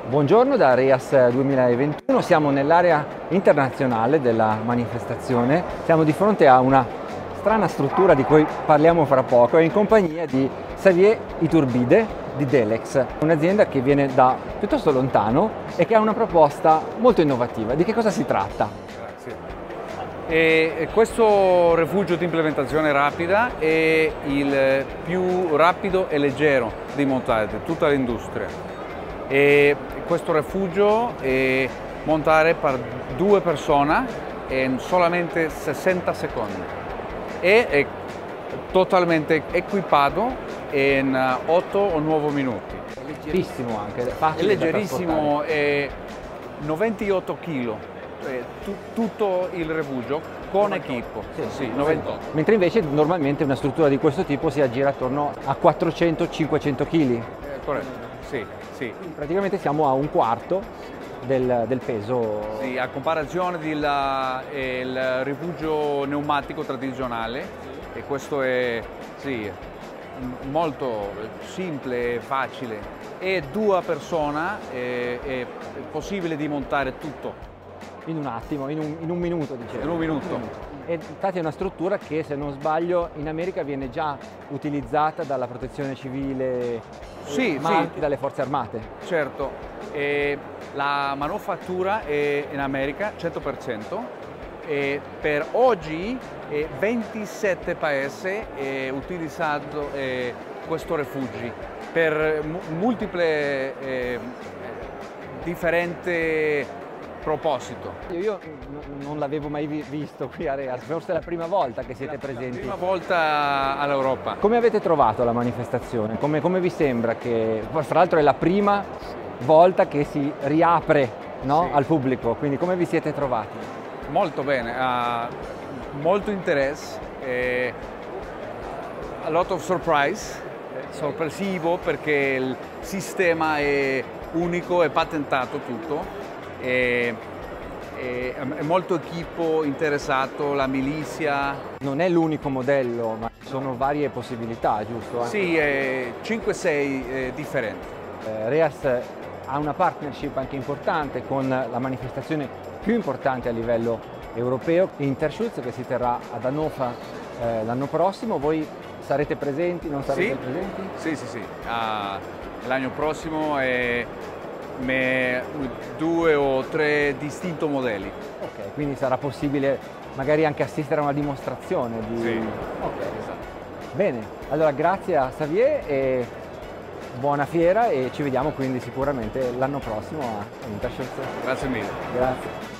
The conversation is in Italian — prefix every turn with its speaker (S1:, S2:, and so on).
S1: Buongiorno da RIAS 2021, siamo nell'area internazionale della manifestazione, siamo di fronte a una strana struttura di cui parliamo fra poco, in compagnia di Xavier Iturbide di Delex, un'azienda che viene da piuttosto lontano e che ha una proposta molto innovativa. Di che cosa si tratta?
S2: Grazie. Questo rifugio di implementazione rapida è il più rapido e leggero di montare di tutta l'industria. E questo rifugio è montare per 2 persone in solamente 60 secondi e è totalmente equipato in 8 o 9 minuti.
S1: È leggerissimo anche, è facile.
S2: È leggerissimo, è 98 kg, tutto il rifugio con
S1: 98.
S2: equipo.
S1: Sì,
S2: 98.
S1: Mentre invece normalmente una struttura di questo tipo si aggira attorno a 400-500 kg.
S2: Corretto, sì.
S1: Praticamente siamo a un quarto del peso.
S2: Sì, a comparazione del rifugio pneumatico tradizionale, e questo è molto semplice e facile. E 2 persone è possibile di montare tutto.
S1: In un attimo, in un minuto dicevo.
S2: In un minuto.
S1: E infatti è una struttura che, se non sbaglio, in America viene già utilizzata dalla protezione civile, ma anche dalle forze armate.
S2: Certo, la manifattura è in America 100%, e per oggi 27 paesi hanno utilizzato questo rifugio per multiple differenti proposito.
S1: Io non l'avevo mai visto qui a RIAS, forse è la prima volta che siete presenti.
S2: La prima volta all'Europa.
S1: Come avete trovato la manifestazione? Come vi sembra che, fra l'altro è la prima volta che si riapre, no? Al pubblico, quindi come vi siete trovati?
S2: Molto bene, molto interesse, a lot of surprise, sorpresivo perché il sistema è unico e patentato tutto. È molto equipo interessato, la milizia.
S1: Non è l'unico modello, ma ci sono varie possibilità, giusto?
S2: Sì, 5-6 differenti.
S1: RIAS ha una partnership anche importante con la manifestazione più importante a livello europeo, Interschutz, che si terrà ad Hannover l'anno prossimo. Voi sarete presenti, non sarete presenti?
S2: Sì. L'anno prossimo 2 o 3 distinti modelli.
S1: Ok, quindi sarà possibile magari anche assistere a una dimostrazione di...
S2: Sì.
S1: Ok, esatto. Bene, allora grazie a Xavier e buona fiera, e ci vediamo quindi sicuramente l'anno prossimo a Interschutz.
S2: Grazie mille.
S1: Grazie.